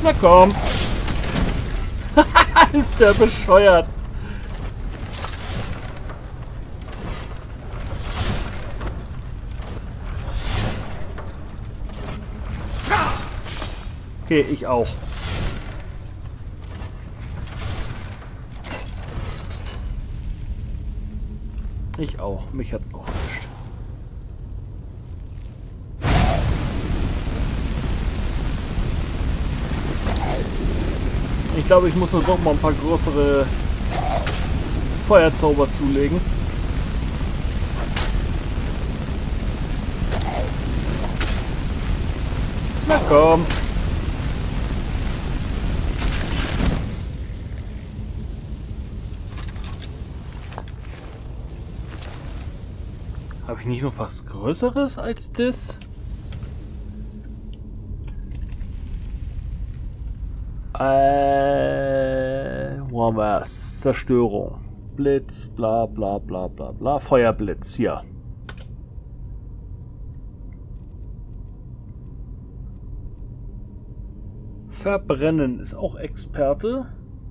Na komm. Ist der bescheuert. Okay, ich auch. Ich auch. Mich hat's auch erwischt. Ich glaube, ich muss nur doch mal ein paar größere Feuerzauber zulegen. Na komm. Habe ich nicht noch was Größeres als das? Wo haben wir es? Zerstörung. Blitz, bla bla bla bla bla. Feuerblitz, hier. Verbrennen ist auch Experte.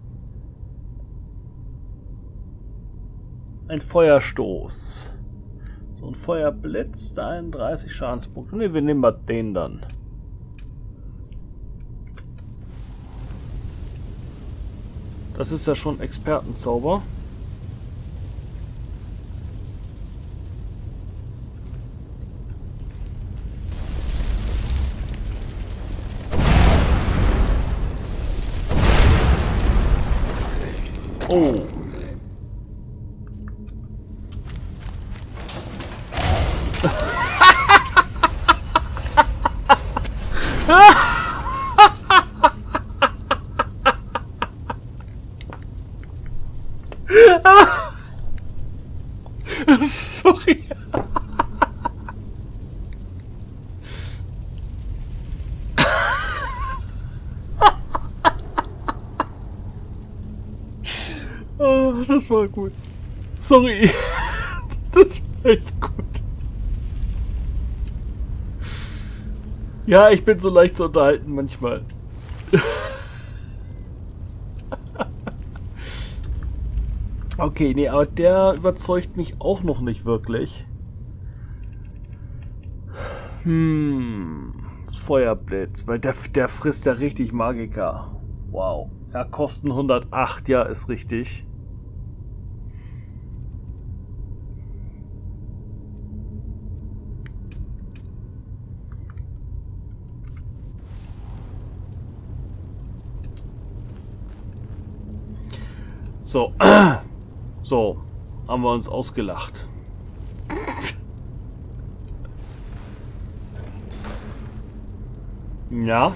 Ein Feuerstoß. So ein Feuerblitz, 31 Schadenspunkte. Ne, wir nehmen mal den dann. Das ist ja schon Expertenzauber. Oh. Sorry. Oh, das war gut. Sorry. Das war echt gut. Ja, ich bin so leicht zu unterhalten manchmal. Okay, nee, aber der überzeugt mich auch noch nicht wirklich. Feuerblitz, weil der frisst ja richtig Magiker. Wow. Ja, kosten 108, ja, ist richtig. So. So, haben wir uns ausgelacht. Ja.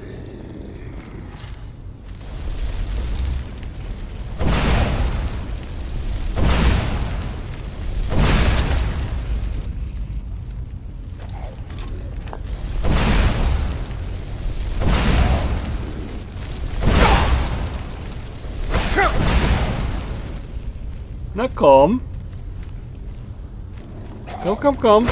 Na komm. Komm, komm, komm.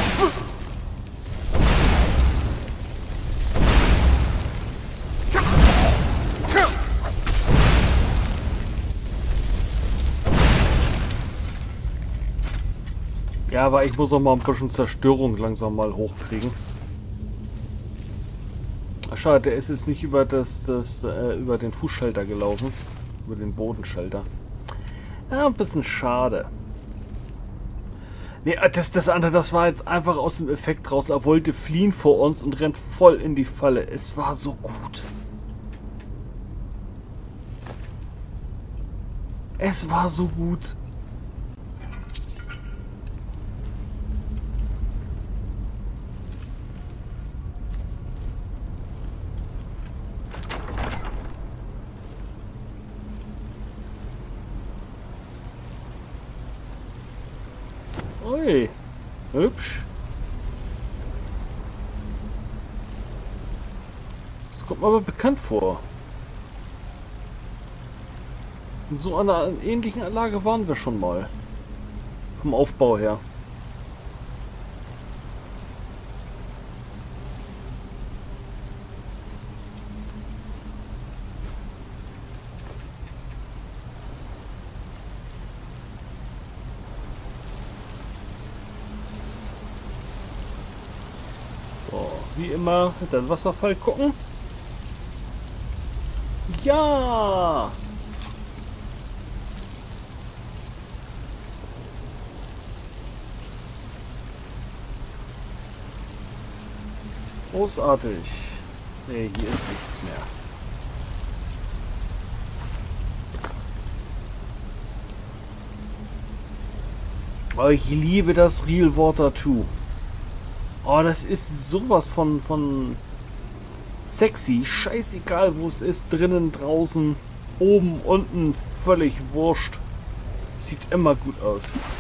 Ja, aber ich muss auch mal ein bisschen Zerstörung langsam mal hochkriegen. Ach, schade, der ist jetzt nicht über über den Fußschalter gelaufen. Über den Bodenschalter. Ja, ein bisschen schade. Nee, das andere, das war jetzt einfach aus dem Effekt raus. Er wollte fliehen vor uns und rennt voll in die Falle. Es war so gut. Es war so gut. Ui, hübsch. Das kommt mir aber bekannt vor. In so einer ähnlichen Anlage waren wir schon mal. Vom Aufbau her. wie immer hinter den Wasserfall gucken. Ja! Großartig. Ne, hier ist nichts mehr. Oh, ich liebe das Real Water 2. Oh, das ist sowas von sexy. Scheißegal, wo es ist. Drinnen, draußen, oben, unten. Völlig wurscht. Sieht immer gut aus.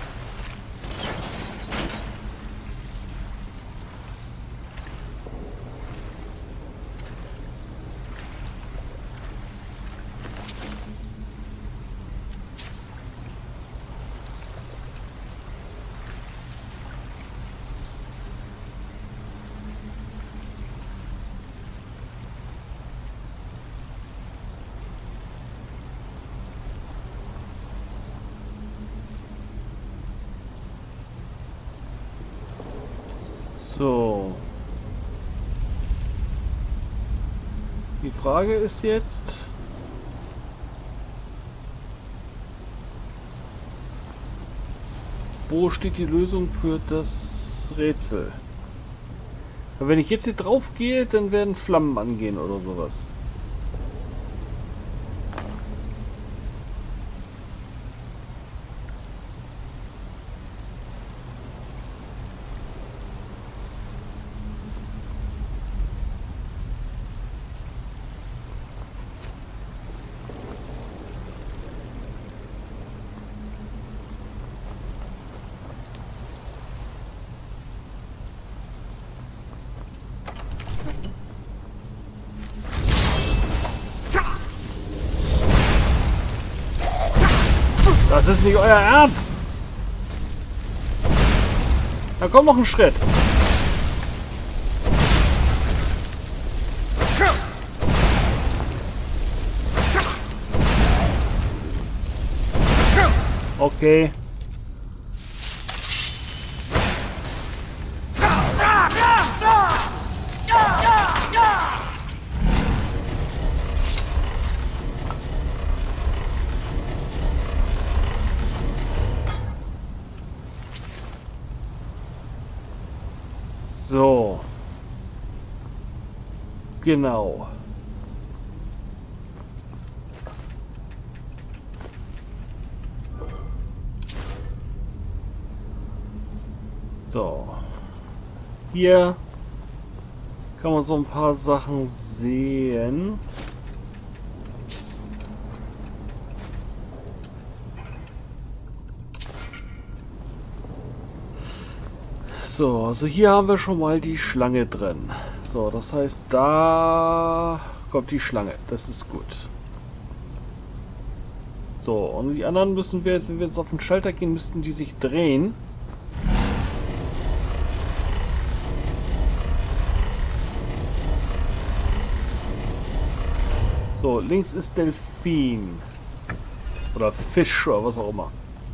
So. Die Frage ist jetzt, wo steht die Lösung für das Rätsel? Wenn ich jetzt hier drauf gehe, dann werden Flammen angehen oder sowas. Das ist nicht euer Ernst! Da kommt noch ein Schritt. Okay. So. Genau. So. Hier kann man so ein paar Sachen sehen. So, also hier haben wir schon mal die Schlange drin. So, das heißt, da kommt die Schlange. Das ist gut. So, und die anderen müssen wir jetzt, wenn wir jetzt auf den Schalter gehen, müssten die sich drehen. So, links ist Delfin. Oder Fisch oder was auch immer.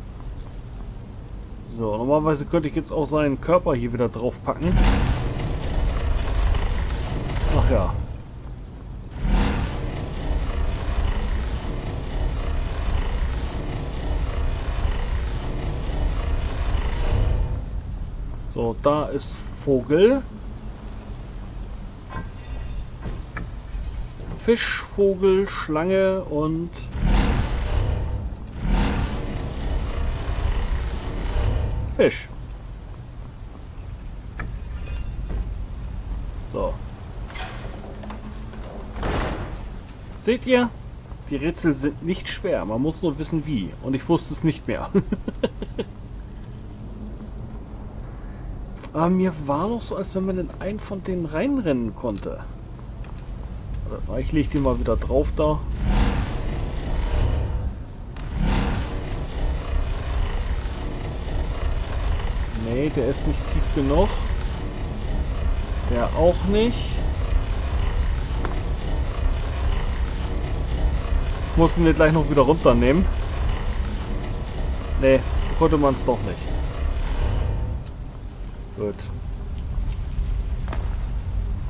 So, normalerweise könnte ich jetzt auch seinen Körper hier wieder drauf packen. Ach ja. So, da ist Vogel. Fisch, Vogel, Schlange und Fisch. So. Seht ihr? Die Rätsel sind nicht schwer. Man muss nur wissen wie. Und ich wusste es nicht mehr. Aber mir war noch so, als wenn man in einen von denen reinrennen konnte. Ich lege den mal wieder drauf da. Nee, der ist nicht tief genug. Der auch nicht. Muss ihn jetzt gleich noch wieder runternehmen. Nee, so konnte man es doch nicht. Gut.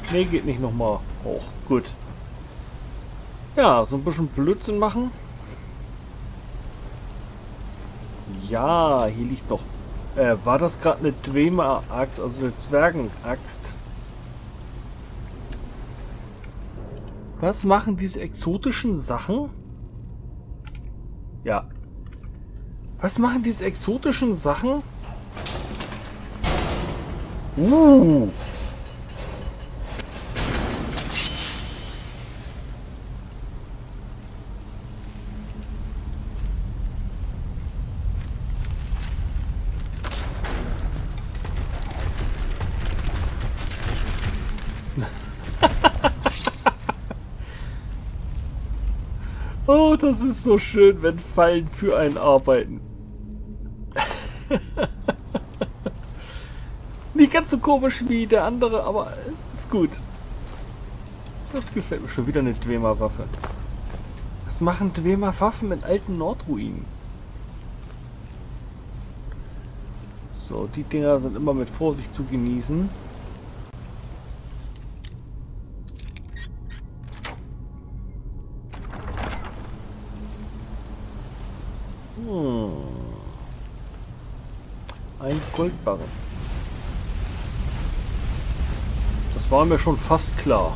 Nee, geht nicht nochmal hoch. Gut. Ja, so ein bisschen Blödsinn machen. Ja, hier liegt noch. War das gerade eine Dwemer-Axt, also eine Zwergenaxt? Was machen diese exotischen Sachen? Ja. Was machen diese exotischen Sachen? Oh, das ist so schön, wenn Fallen für einen arbeiten. Nicht ganz so komisch wie der andere, aber es ist gut. Das gefällt mir. Schon wieder eine Dwemer-Waffe. Was machen Dwemer-Waffen in alten Nordruinen? So, die Dinger sind immer mit Vorsicht zu genießen. Ein Goldbarren. Das war mir schon fast klar.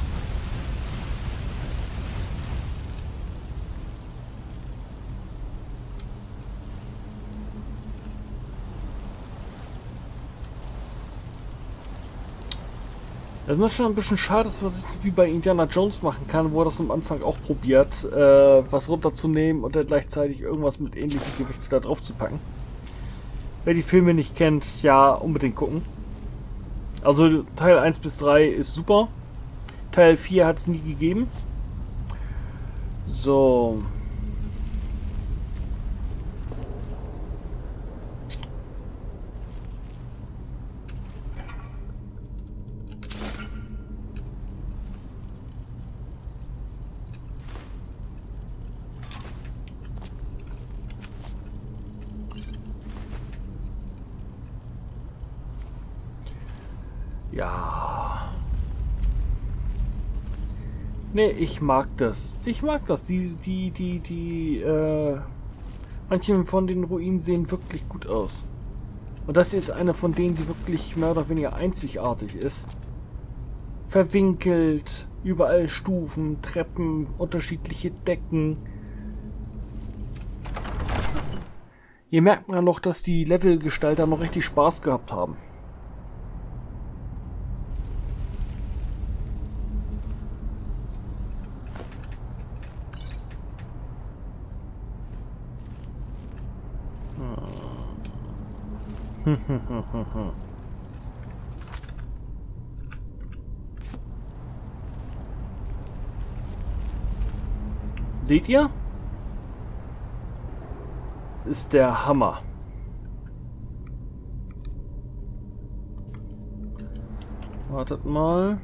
Das ist schon ein bisschen schade, dass man es wie bei Indiana Jones machen kann, wo er das am Anfang auch probiert, was runterzunehmen und dann gleichzeitig irgendwas mit ähnlichem Gewicht wieder drauf zu packen. Wer die Filme nicht kennt, ja, unbedingt gucken. Also Teil 1 bis 3 ist super. Teil 4 hat es nie gegeben. So. Ja. Nee, ich mag das. Ich mag das. Manche von den Ruinen sehen wirklich gut aus. Und das ist eine von denen, die wirklich mehr oder weniger einzigartig ist. Verwinkelt, überall Stufen, Treppen, unterschiedliche Decken. Hier merkt man noch, dass die Levelgestalter noch richtig Spaß gehabt haben. Seht ihr? Es ist der Hammer. Wartet mal.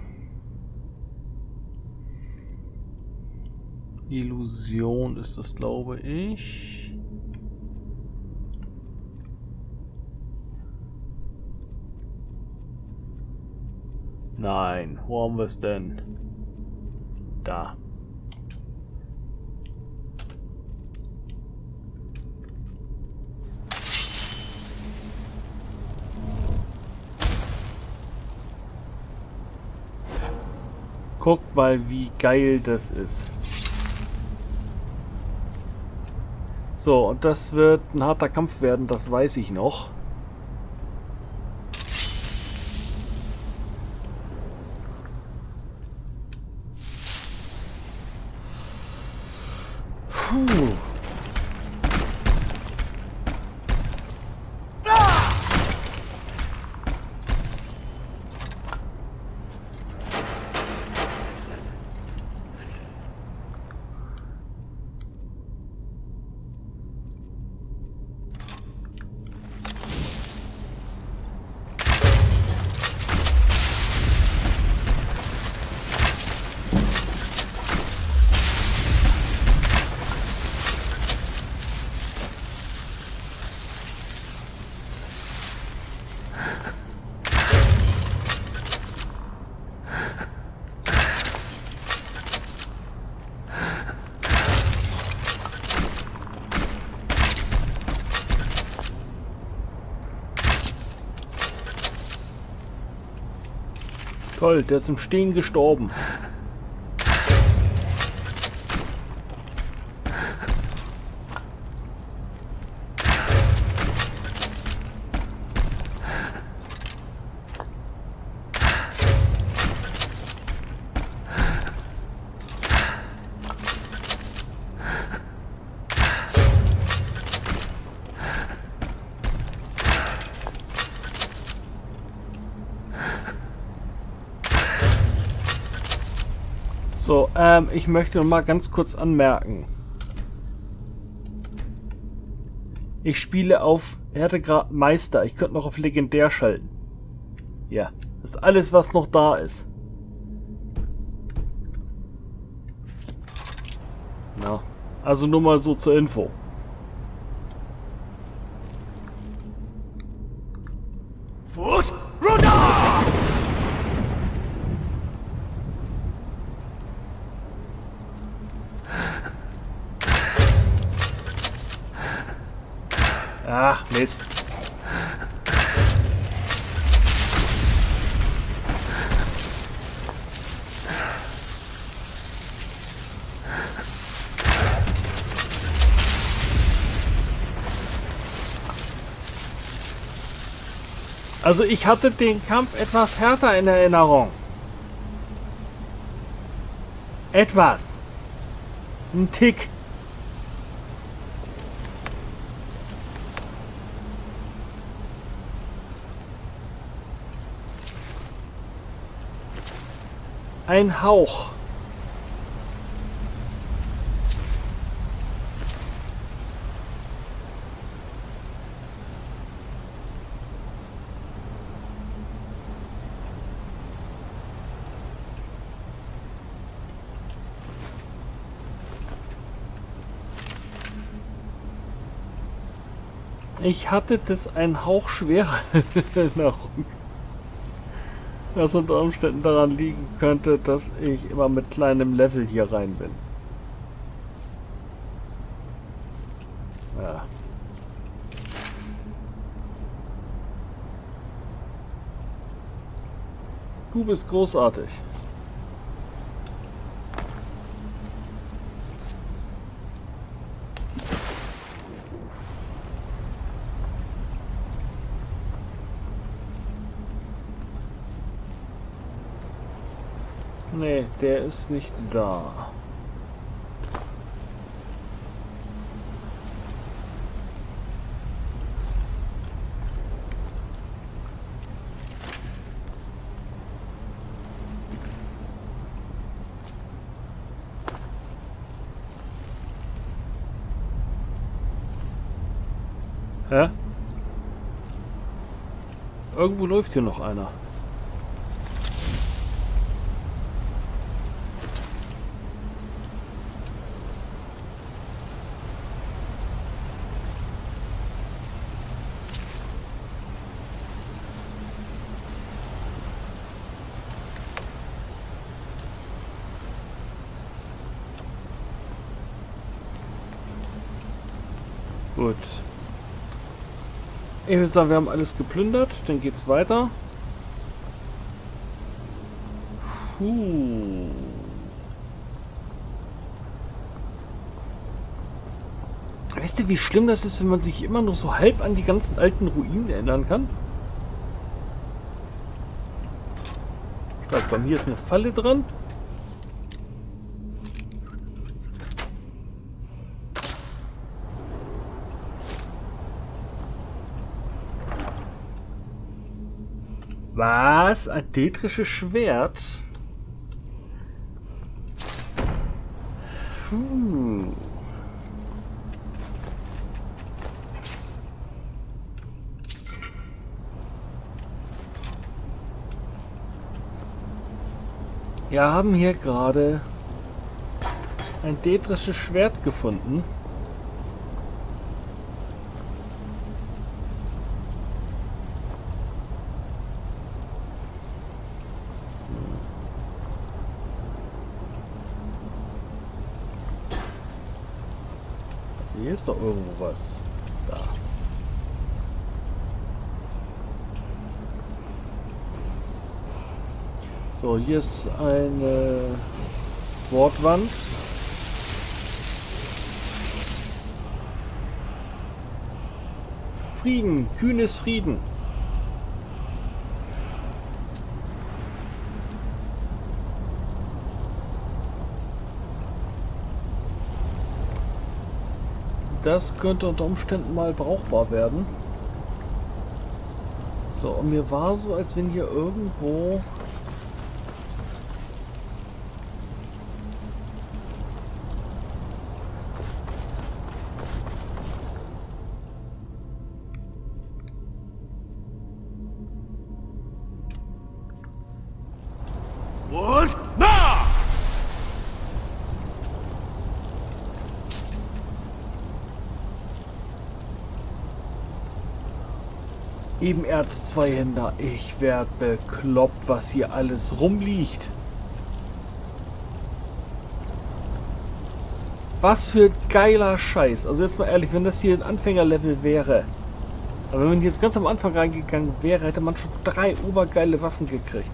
Illusion ist das, glaube ich. Nein, wo haben wir es denn? Da. Guckt mal, wie geil das ist. So, und das wird ein harter Kampf werden, das weiß ich noch. Puh. Toll, der ist im Stehen gestorben. So, ich möchte noch mal ganz kurz anmerken. Ich spiele auf Härtegrad Meister. Ich könnte noch auf Legendär schalten. Ja, das ist alles, was noch da ist. Na, also nur mal so zur Info. Fuß runter! Ach, Mist. Also ich hatte den Kampf etwas härter in Erinnerung. Etwas. Ein Tick. Ein Hauch. Ich hatte das ein Hauch schwerer in Erinnerung. Was unter Umständen daran liegen könnte, dass ich immer mit kleinem Level hier rein bin. Ja. Du bist großartig. Nee, der ist nicht da. Hä? Irgendwo läuft hier noch einer. Gut. Ich würde sagen, wir haben alles geplündert. Dann geht's weiter. Puh. Weißt du, wie schlimm das ist, wenn man sich immer noch so halb an die ganzen alten Ruinen erinnern kann? Stark, bei mir ist eine Falle dran. Was? Ein tetrisches Schwert? Puh. Wir haben hier gerade ein tetrisches Schwert gefunden. Hier ist doch irgendwo was. Da. So, hier ist eine Wortwand. Frieden, kühnes Frieden. Das könnte unter Umständen mal brauchbar werden. So, und mir war so, als wenn hier irgendwo... Und nach! Ebenerz-Zweihänder. Ich werd bekloppt, was hier alles rumliegt. Was für geiler Scheiß. Also jetzt mal ehrlich, wenn das hier ein Anfängerlevel wäre. Aber wenn man jetzt ganz am Anfang reingegangen wäre, hätte man schon 3 obergeile Waffen gekriegt.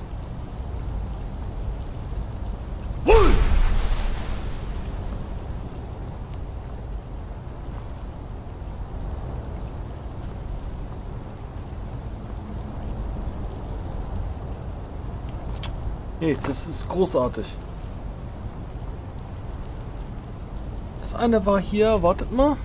Nee, das ist großartig. Das eine war hier, wartet mal.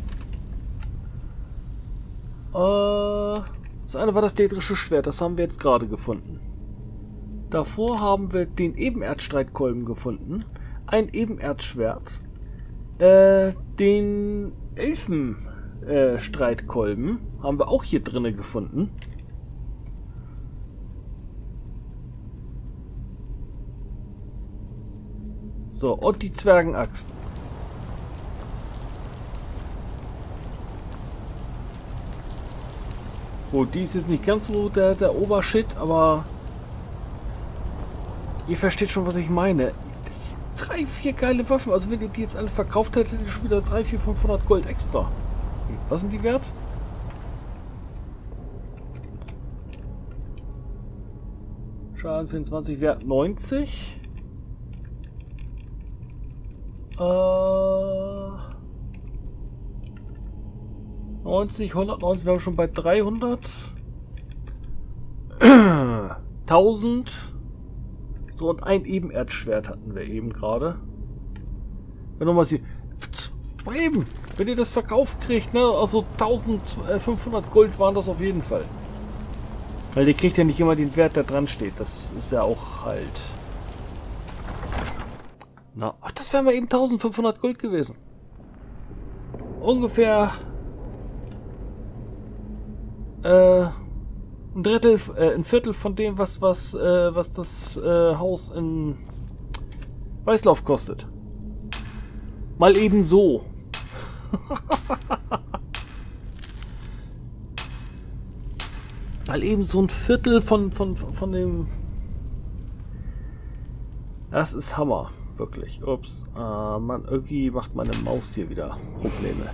Das eine war das Daedrische Schwert, das haben wir jetzt gerade gefunden. Davor haben wir den Ebenerzstreitkolben gefunden. Ein Ebenerzschwert. Den Elfenstreitkolben haben wir auch hier drinne gefunden. So, und die Zwergenaxt. Gut, die ist jetzt nicht ganz so der Obershit, aber ihr versteht schon, was ich meine. Das sind 3, 4 geile Waffen. Also wenn ihr die jetzt alle verkauft hättet, hättet ihr schon wieder 3, 4, 500 Gold extra. Was sind die wert? Schaden 24, Wert 90. 90, 190, wir haben schon bei 300. 1000. So, und ein Ebenerzschwert hatten wir eben gerade. Wenn nochmal sie. Eben, wenn ihr das verkauft kriegt, ne? Also 1500 Gold waren das auf jeden Fall. Weil ihr kriegt ja nicht immer den Wert, der dran steht. Das ist ja auch halt. Na, ach, das wären mal eben 1500 Gold gewesen. Ungefähr ein Viertel von dem, was das Haus in Weißlauf kostet. Mal eben so. Mal eben so ein Viertel von dem. Das ist Hammer. Wirklich. Ups. Mann, irgendwie macht meine Maus hier wieder Probleme.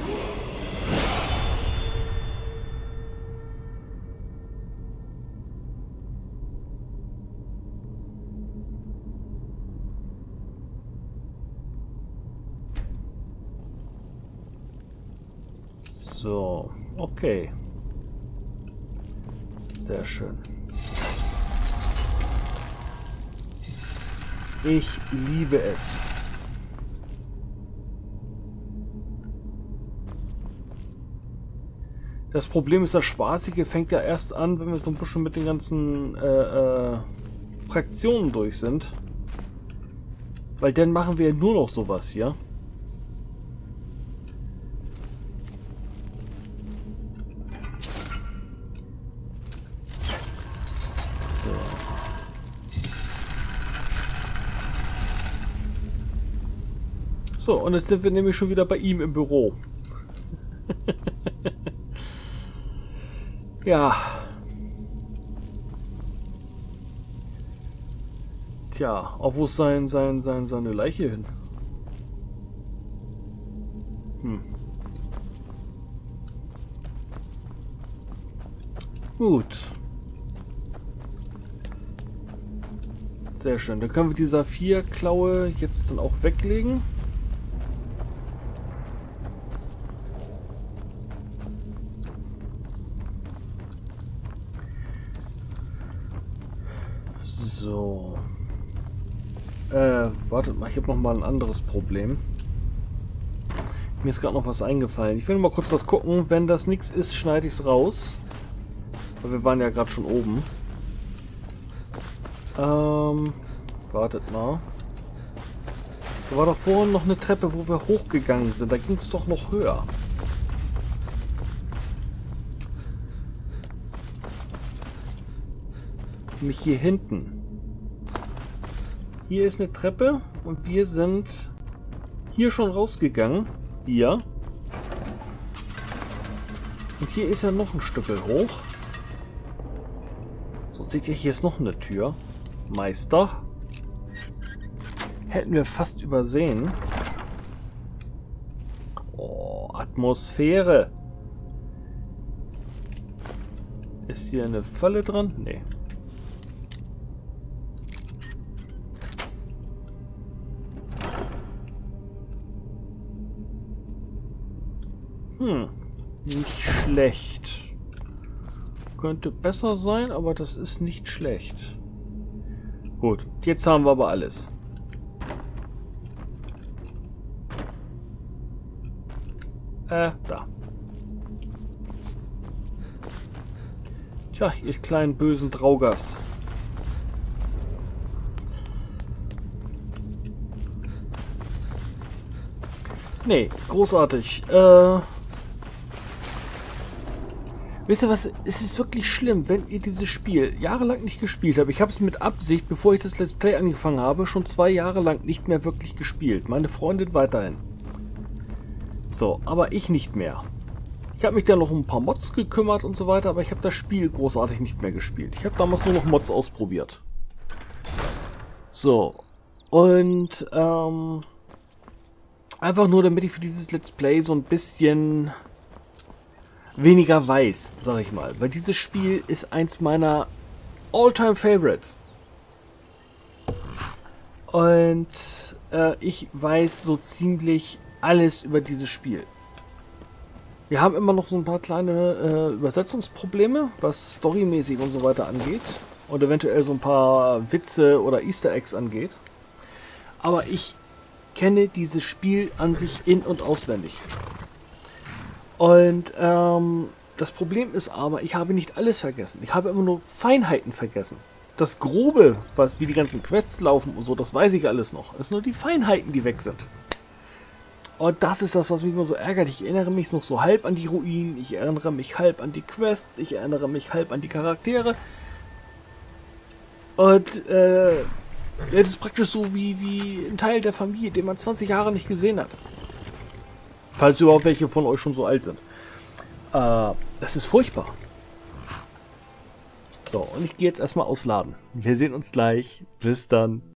So, okay. Sehr schön. Ich liebe es. Das Problem ist, das Spaßige fängt ja erst an, wenn wir so ein bisschen mit den ganzen Fraktionen durch sind. Weil dann machen wir nur noch sowas hier. So, und jetzt sind wir nämlich schon wieder bei ihm im Büro. Ja. Tja, auch wo ist seine Leiche hin? Gut. Sehr schön. Dann können wir die Saphir-Klaue jetzt dann auch weglegen. So. Wartet mal, ich habe noch mal ein anderes Problem. Mir ist gerade noch was eingefallen. Ich will noch mal kurz was gucken. Wenn das nichts ist, schneide ich es raus. Weil wir waren ja gerade schon oben. Wartet mal. Da war doch vorhin noch eine Treppe, wo wir hochgegangen sind. Da ging es doch noch höher. Nämlich hier hinten. Hier ist eine Treppe und wir sind hier schon rausgegangen. Hier. Und hier ist ja noch ein Stückel hoch. So, seht ihr, hier ist noch eine Tür. Meister. Hätten wir fast übersehen. Oh, Atmosphäre. Ist hier eine Falle dran? Nee. Nicht schlecht. Könnte besser sein, aber das ist nicht schlecht. Gut, jetzt haben wir aber alles. Da. Tja, ihr kleinen bösen Draugas. Nee, großartig. Wisst ihr was? Es ist wirklich schlimm, wenn ihr dieses Spiel jahrelang nicht gespielt habt. Ich habe es mit Absicht, bevor ich das Let's Play angefangen habe, schon 2 Jahre lang nicht mehr wirklich gespielt. Meine Freundin weiterhin. So, aber ich nicht mehr. Ich habe mich dann noch um ein paar Mods gekümmert und so weiter, aber ich habe das Spiel großartig nicht mehr gespielt. Ich habe damals nur noch Mods ausprobiert. So. Und, einfach nur, damit ich für dieses Let's Play so ein bisschen weniger weiß, sag ich mal. Weil dieses Spiel ist eins meiner All-Time Favorites. Und ich weiß so ziemlich alles über dieses Spiel. Wir haben immer noch so ein paar kleine Übersetzungsprobleme, was storymäßig und so weiter angeht. Und eventuell so ein paar Witze oder Easter Eggs angeht. Aber ich kenne dieses Spiel an sich in- und auswendig. Und das Problem ist aber, ich habe nicht alles vergessen. Ich habe immer nur Feinheiten vergessen. Das Grobe, wie die ganzen Quests laufen und so, das weiß ich alles noch. Es sind nur die Feinheiten, die weg sind. Und das ist das, was mich immer so ärgert. Ich erinnere mich noch so halb an die Ruinen, ich erinnere mich halb an die Quests, ich erinnere mich halb an die Charaktere. Und das ist praktisch so wie ein Teil der Familie, den man 20 Jahre nicht gesehen hat. Falls überhaupt welche von euch schon so alt sind. Das ist furchtbar. So, und ich gehe jetzt erstmal ausladen. Wir sehen uns gleich. Bis dann.